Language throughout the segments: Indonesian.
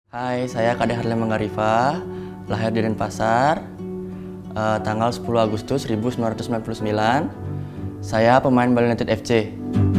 Hai, saya Kade Harlem Manggarifa, lahir di Denpasar, tanggal 10 Agustus 1999. Saya pemain Bali United FC.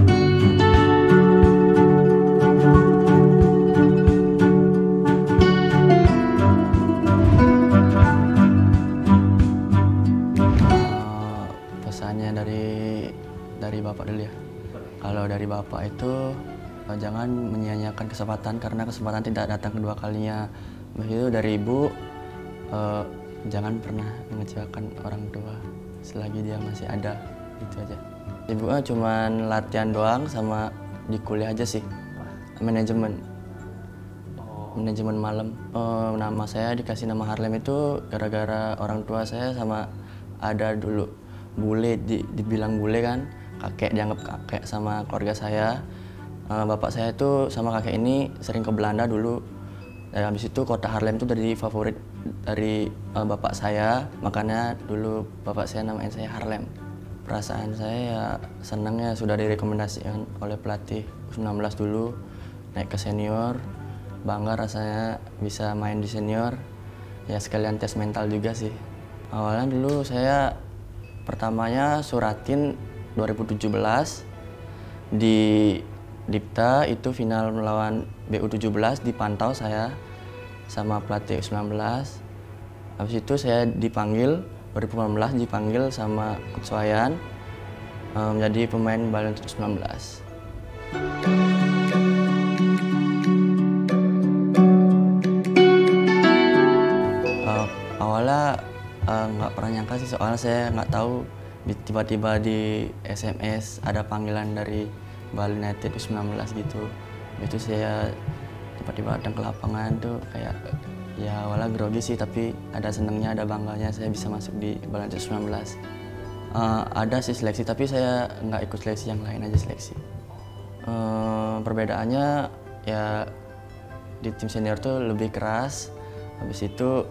Pesannya dari Bapak dulu ya. Kalau dari Bapak itu jangan menyia-nyiakan kesempatan karena kesempatan tidak datang kedua kalinya. Begitu dari Ibu, jangan pernah mengecewakan orang tua selagi dia masih ada, gitu aja. Ibu cuma latihan doang sama di kuliah aja sih, manajemen malam. Nama saya dikasih nama Harlem itu gara-gara orang tua saya sama ada dulu bule, dibilang bule kan, kakek, dianggap kakek sama keluarga saya. Bapak saya itu sama kakek ini sering ke Belanda dulu. Dan habis itu kota Harlem itu dari favorit dari bapak saya, makanya dulu bapak saya namain saya Harlem. Perasaan saya ya senangnya sudah direkomendasikan oleh pelatih U19 dulu, naik ke senior. Bangga rasanya bisa main di senior, ya sekalian tes mental juga sih. Awalnya dulu saya pertamanya Suratin 2017 di Dipta, itu final melawan BU17, dipantau saya sama pelatih U19. Habis itu saya dipanggil 2019, dipanggil sama Coach Wayan menjadi pemain Bali United U19. Awalnya nggak pernah nyangka sih, soalnya saya nggak tahu tiba-tiba di SMS ada panggilan dari Bali United U19 gitu. Itu saya tiba-tiba datang ke lapangan tuh kayak ya awalnya grogi sih, tapi ada senengnya, ada bangganya saya bisa masuk di Bali United U19. Ada sih seleksi, tapi saya nggak ikut seleksi, yang lain aja seleksi. Perbedaannya ya di tim senior tuh lebih keras. Habis itu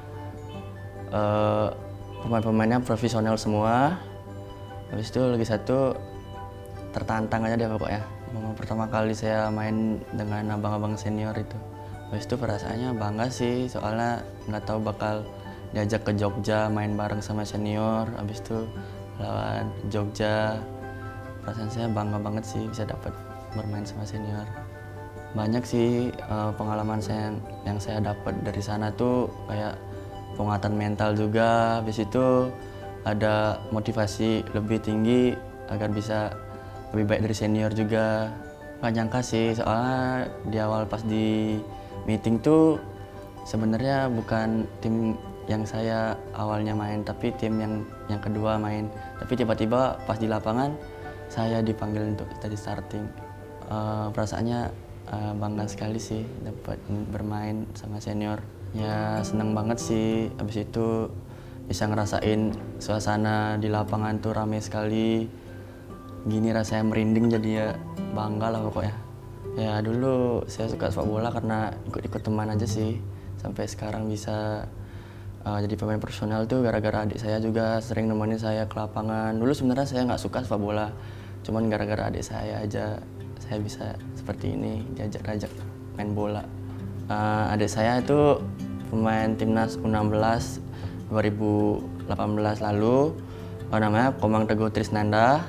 pemain-pemainnya profesional semua. Habis itu lagi satu, tertantang aja deh pokoknya. Pertama kali saya main dengan abang-abang senior itu. Habis itu perasaannya bangga sih, soalnya nggak tahu bakal diajak ke Jogja main bareng sama senior. Habis itu lawan Jogja, perasaan saya bangga banget sih bisa dapat bermain sama senior. Banyak sih pengalaman saya yang saya dapat dari sana tuh, kayak penguatan mental juga. Habis itu ada motivasi lebih tinggi agar bisa lebih baik dari senior juga. Gak nyangka sih, soalnya di awal pas di meeting tuh sebenarnya bukan tim yang saya awalnya main, tapi tim yang kedua main. Tapi tiba-tiba pas di lapangan saya dipanggil untuk jadi starting. Perasaannya bangga sekali sih dapat bermain sama senior. Ya seneng banget sih, habis itu bisa ngerasain suasana di lapangan tuh rame sekali. Gini rasanya merinding, jadi ya bangga lah pokoknya. Ya dulu saya suka sepak bola karena ikut-ikut teman aja sih. Sampai sekarang bisa jadi pemain profesional tuh gara-gara adik saya juga sering nemenin saya ke lapangan. Dulu sebenarnya saya nggak suka sepak bola, cuman gara-gara adik saya aja saya bisa seperti ini, diajak-ajak main bola. Adik saya itu pemain timnas U16 2018 lalu, namanya Komang Teguh Trisnanda.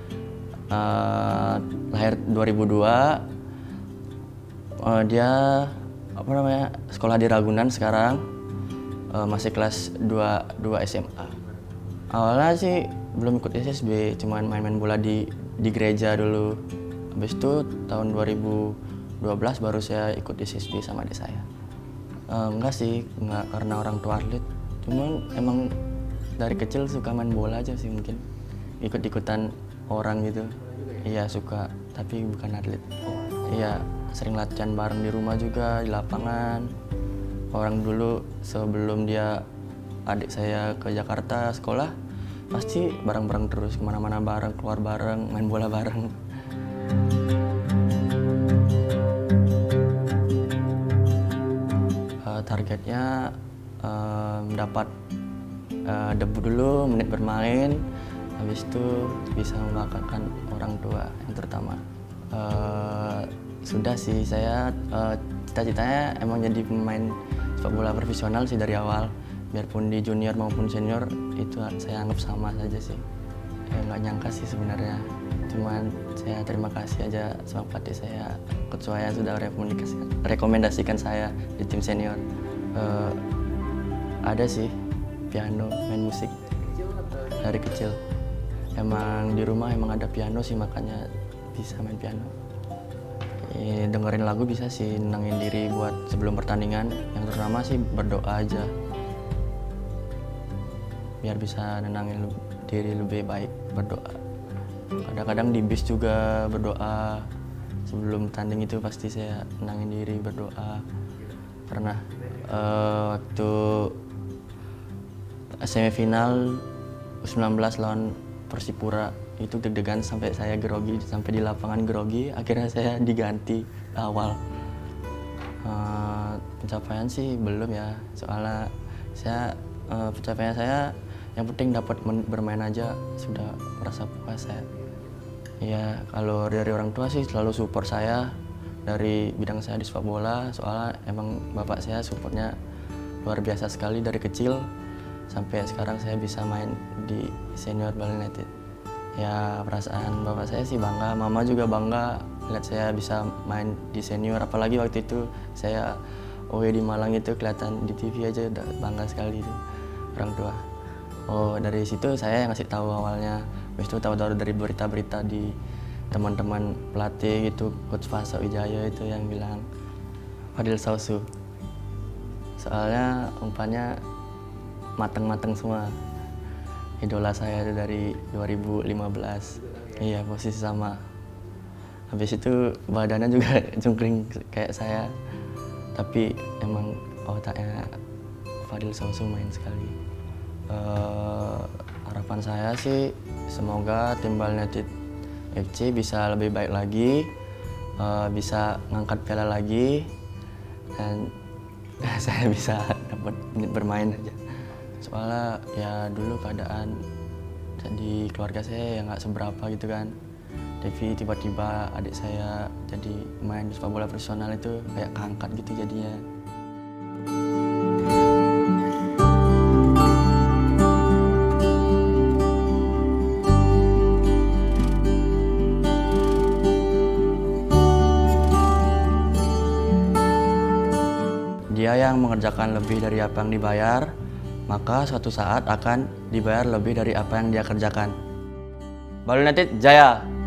Lahir 2002, dia sekolah di Ragunan sekarang, masih kelas 2 SMA. Awalnya sih belum ikut SSB, cuman main-main bola di gereja dulu. Habis itu tahun 2012 baru saya ikut SSB sama adik saya. Enggak sih, enggak karena orang tua atlet, cuman emang dari kecil suka main bola aja sih, mungkin ikut-ikutan orang gitu. Iya suka, tapi bukan atlet. Iya sering latihan bareng di rumah juga, di lapangan. Orang dulu sebelum adik saya ke Jakarta sekolah, pasti bareng-bareng terus, kemana-mana bareng, keluar bareng, main bola bareng. Targetnya mendapat debut dulu, menit bermain. Habis itu bisa membanggakan orang tua yang terutama. Sudah sih, saya cita-citanya emang jadi pemain sepak bola profesional sih dari awal. Biarpun di junior maupun senior itu saya anggap sama saja sih. Nggak nyangka sih sebenarnya. Cuman saya terima kasih aja sama pelatih saya, coach saya sudah rekomendasikan saya di tim senior. Ada sih piano, main musik dari kecil. Emang di rumah emang ada piano sih, makanya bisa main piano. Dengerin lagu bisa sih, nenangin diri buat sebelum pertandingan. Yang terutama sih berdoa aja, biar bisa nenangin diri lebih baik, berdoa. Kadang-kadang di bis juga berdoa. Sebelum tanding itu pasti saya nenangin diri, berdoa. Pernah waktu semifinal U19 lawan Persipura, itu deg-degan sampai saya grogi, sampai di lapangan grogi. Akhirnya saya diganti awal. Pencapaian sih belum ya, soalnya pencapaian saya yang penting dapat bermain aja sudah merasa puas saya. Ya kalau dari orang tua sih selalu support saya dari bidang saya di sepak bola, soalnya emang bapak saya supportnya luar biasa sekali dari kecil sampai sekarang saya bisa main di senior Bali United. Ya perasaan bapak saya sih bangga, mama juga bangga lihat saya bisa main di senior, apalagi waktu itu saya away di Malang itu kelihatan di TV aja udah bangga sekali itu orang tua. Dari situ saya yang ngasih tahu awalnya, habis itu tahu-tahu dari berita-berita di teman-teman pelatih gitu, coach Fasa Wijaya itu yang bilang Fadil Sausu. Soalnya umpannya mateng-mateng semua. Idola saya itu dari 2015. Iya, posisi sama. Habis itu badannya juga jungkring kayak saya. Tapi emang otaknya Fadil Sausu main sekali. Harapan saya sih semoga tim Bali United FC bisa lebih baik lagi, bisa ngangkat piala lagi, dan saya bisa dapat menit bermain aja. Soalnya ya dulu keadaan di keluarga saya yang nggak seberapa gitu kan. Tapi tiba-tiba adik saya jadi main di sepak bola profesional itu kayak keangkat gitu jadinya. Dia yang mengerjakan lebih dari apa yang dibayar, maka suatu saat akan dibayar lebih dari apa yang dia kerjakan. Bali United Jaya!